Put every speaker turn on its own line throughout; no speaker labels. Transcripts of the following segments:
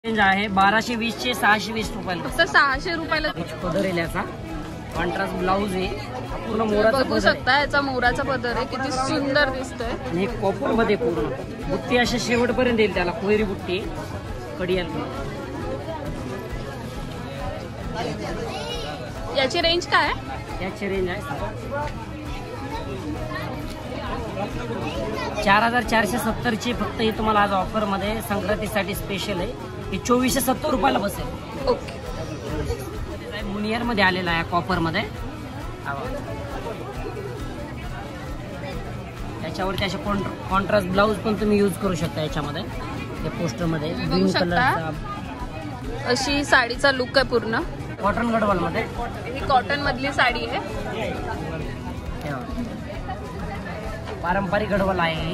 Range आहे 1220 चे 620 रुपयाला.
फक्त 600 रुपयाला
पदर आहे याचा. कॉन्ट्रास्ट ब्लाऊज आहे. पूर्ण मोराचा
बघू शकता याचा मोराचा पदर आहे, किती सुंदर दिसतोय.
आणि कॉपर मध्ये पूर्ण बुट्टी अशा शेवटपर्यंत येईल त्याला. कोयरी बुट्टी कडियाल.
याची रेंज काय आहे?
याची रेंज आहे 4470 ची. फक्त ही तुम्हाला आज ऑफर मध्ये संक्रांतीसाठी स्पेशल आहे. हे 2470 रुपयाला बसेल.
ओके.
मुनियर मध्ये आलेला आहे कॉपर मध्ये. याच्यावरती असे कॉन्ट्रास्ट ब्लाऊज पण तुम्ही यूज करू शकता याच्यामध्ये. हे पोस्टर मध्ये ग्रीन कलरचा
अशी साडीचा लुक आहे पूर्ण.
कॉटन गडवाल मध्ये.
ही कॉटन मधली साडी आहे.
पारंपरिक गडवाल आहे.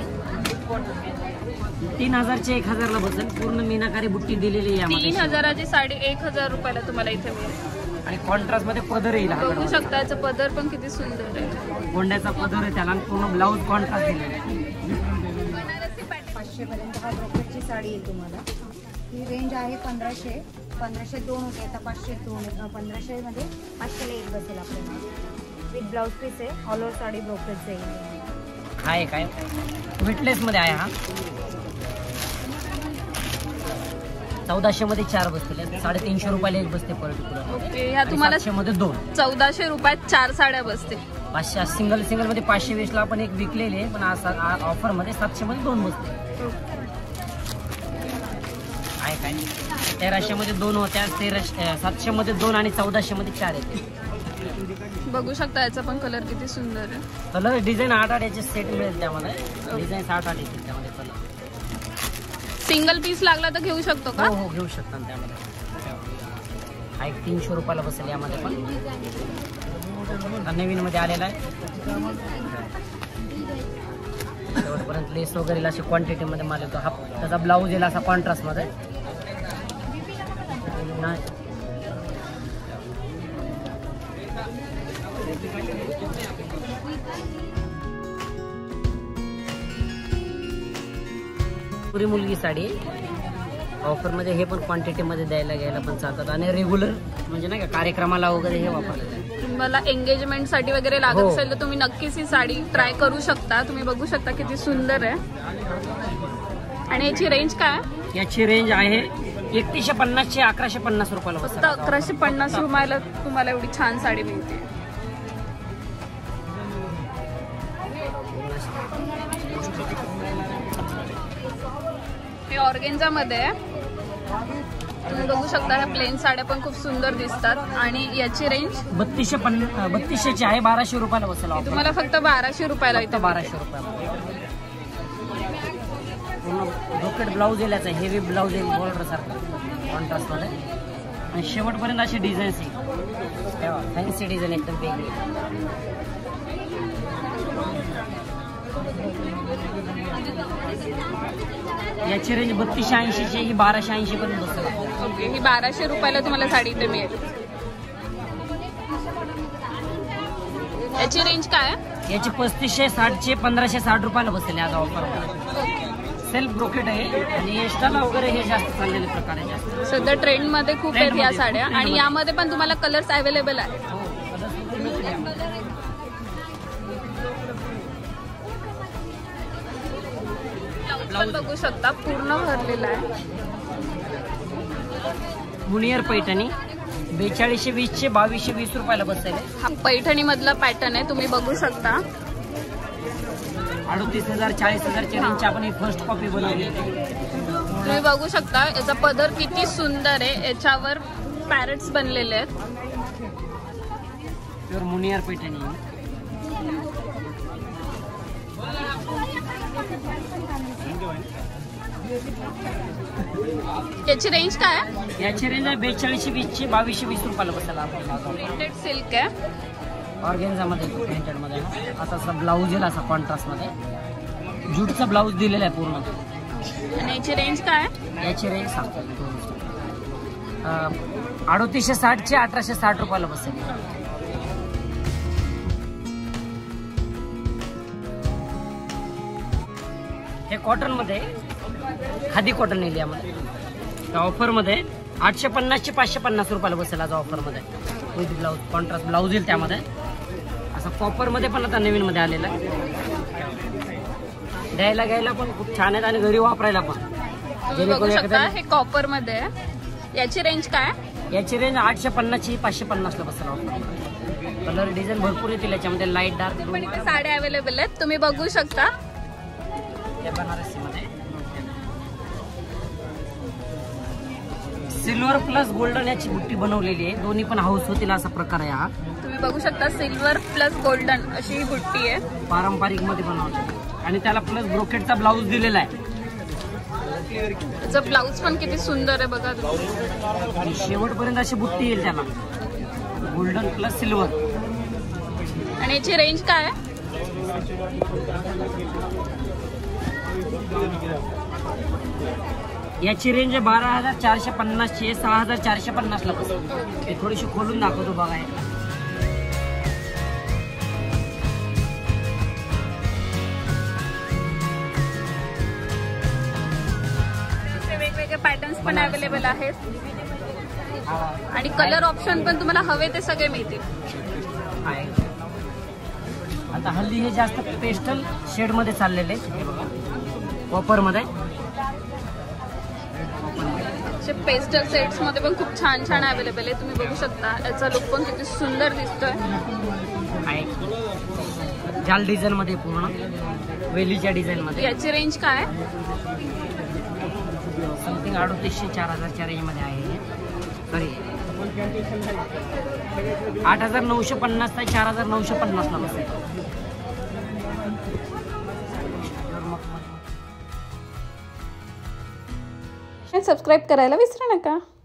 3000 चे 1000 ला बसेल. पूर्ण मीनाकारी बुट्टी दिलेली आहे यामध्ये.
3000 ची साडी 1000 रुपयाला तुम्हाला इथे मिळेल.
आणि कॉन्ट्रास्ट मध्ये पदर येईल.
बघू शकता याचा पदर पण किती सुंदर आहे.
गोंड्याचा पदर आहे त्याला. पूर्ण ब्लाऊज कॉन्ट्रास्ट दिलेला आहे.
500 पर्यंत हा ब्रोकेटची साडी येईल तुम्हाला. ही रेंज आहे 1500. 1500 2 होते, आता 500 2. 1500 मध्ये 500 ला एक बसेल आपल्याला. विथ ब्लाऊज पीस आहे. ऑल ओव्हर साडी ब्रोकेटचं येईल.
आहे काय विटलेस मध्ये आहे हा. 1400 मध्ये 4 बसतील. 350 रुपयाला एक बसते पर्टिक्युलर.
ओके. ह्या तुम्हाला
700 मध्ये 2.
1400 रुपयात 4 साड्या बसतील.
500 सिंगल मध्ये 520 ला आपण एक विकलेले आहे. पण ऑफर मध्ये 700 मध्ये 2 बसते. आहे काय 1300 मध्ये 2 होत्या. 700 मध्ये 2 आणि 1400 मध्ये 4 येते.
बघू शकता याचा पण कलर किती सुंदर आहे.
कलर डिझाईन 8 याचे सेट मिळेल त्यामध्ये. डिझाईन 8 येतील त्यामध्ये कलर.
सिंगल पीस लागला तर घेऊ शकतो का?
हो घेऊ शकता त्यामध्ये. हा एक 300 रुपयाला बसेल यामध्ये पण. नवीन मध्ये आलेला आहे. शेवटपर्यंत लेस वगैरे अशी क्वांटिटी मध्ये माल येतो. हा त्याचा ब्लाऊज येईल असा कॉन्ट्रास्ट मध्ये. पुरी मुलगी साडी ऑफर मध्ये. हे पण क्वांटिटी मध्ये घ्यायला पण चालतात. आणि रेग्युलर म्हणजे नाही का कार्यक्रमाला वगैरे हे वापरतात.
तुम्हाला एंगेजमेंट साठी वगैरे लागत असेल तर तुम्ही नक्कीच ही साडी ट्राय करू शकता. तुम्ही बघू शकता किती सुंदर आहे. आणि याची रेंज काय आहे?
याची रेंज आहे 3150 चे 1150 रुपयाला बसतात.
1150 रुपयाला तुम्हाला एवढी छान साडी मिळते. हे ऑर्गेन्झा मध्ये आहे. तुम्ही बघू शकता ह्या प्लेन साड्या पण खूप सुंदर दिसतात. आणि याची रेंज
3200 ची आहे. 1200 रुपयाला बसेल.
तुम्हाला फक्त 1200 रुपयाला इथे.
1200 रुपयाला पूर्ण ब्रोकेट ब्लाऊज येईल याचा. हेवी ब्लाऊज येईल बॉर्डर सारखं कॉन्ट्रास्ट मध्ये. आणि शेवटपर्यंत अशी डिझाईन्स येईल. फॅन्सी डिझाईन एकदम वेगळी. याची रेंज 3280 ची. ही 1280 पर्यंत बसेल.
ओके. ही 1200 रुपयाला तुम्हाला साडी इथे मिळेल. याची रेंज काय आहे?
याची 3560 चे 1560 रुपयाला बसेल आज ऑफर. सेल्फ ब्रोकेट आहे. आणि एक्स्ट्राला वगैरे हे जास्त चाललेले प्रकार आहे. जास्त
सध्या ट्रेंड मध्ये खूप आहेत या साड्या. आणि यामध्ये पण तुम्हाला कलर्स अवेलेबल आहेत. ब्लाऊज बघू शकता पूर्ण भरलेला आहे.
मुनियर पैठणी 4220 चे 2220 रुपयाला बसेल.
हा पैठणी मधला पॅटर्न आहे. तुम्ही बघू शकता
38,000 40,000 च्या रेंजची आपण ही फर्स्ट कॉपी बनवली.
तुम्ही बघू शकता याचा पदर किती सुंदर आहे. याच्यावर पॅरेट्स बनलेले आहेत.
प्युअर मुनियर पैठणी.
याची रेंज काय आहे?
याची रेंज आहे 4220 चे 2220 रुपयाला बसेल.
प्रिंटेड सिल्क आहे.
ऑर्गेन्झा मध्ये प्रिंटेड मध्ये. असा ब्लाऊज येईल असा कॉन्ट्रास्ट मध्ये. जूटचा ब्लाऊज दिलेला आहे पूर्ण.
आणि याची रेंज काय आहे?
याची रेंज 3860 चे 1860 रुपयाला बसेल. हे कॉटन मध्ये खादी कॉटन येईल यामध्ये. ऑफर मध्ये 850 ची 550 रुपयाला बसेल आज ऑफर मध्ये विथ ब्लाऊज. कॉन्ट्रास्ट ब्लाऊज येईल त्यामध्ये. असं कॉपर मध्ये पण आता नवीन मध्ये आलेलं आहे. द्यायला घ्यायला पण खूप छान आहेत आणि घरी वापरायला पण.
तुम्ही बघू शकता हे कॉपर मध्ये आहे. याची रेंज काय?
याची रेंज 850 ची 550 ला बसेल ऑफर. कलर डिझाईन भरपूर येतील याच्यामध्ये. लाईट डार्क
पण इथे साड्या अवेलेबल आहेत, तुम्ही बघू शकता.
बनारसी मध्ये सिल्वर प्लस गोल्डन याची बुट्टी बनवलेली आहे. दोन्ही पण हाऊस होतील असा प्रकार आहे हा.
तुम्ही बघू शकता सिल्वर प्लस गोल्डन अशी ही बुट्टी आहे.
पारंपरिक मध्ये बनवलेली आणि त्याला प्लस ब्रोकेटचा ब्लाऊज दिलेला आहे.
त्याचा ब्लाऊज पण किती सुंदर आहे बघा तुम्ही.
आणि शेवटपर्यंत अशी बुट्टी येईल त्याला. Golden plus silver.
आणि याची रेंज काय आहे?
याची रेंज 12,450 ची 6,450 ला बसेल. हे थोडीशी खोलून दाखवतो बघा.
वेगवेगळे पॅटर्न्स पण अवेलेबल आहेत आणि कलर ऑप्शन पण तुम्हाला हवे ते सगळे मिळतील.
आता हल्ली हे जास्त पेस्टल शेड मध्ये चाललेले कॉपर मध्ये.
पेस्टल सेट्स मध्ये पण खूप छान छान अवेलेबल आहे. तुम्ही बघू शकता याचा लुक पण किती सुंदर दिसतोय.
जाल डिझाईन मध्ये पूर्ण वेलीच्या डिझाईन मध्ये.
याची रेंज काय?
समथिंग 3800 4000 रेंज मध्ये आहे. सॉरी 8,950 ते 4,950 ला बसेल.
सबस्क्राईब करायला विसरू नका.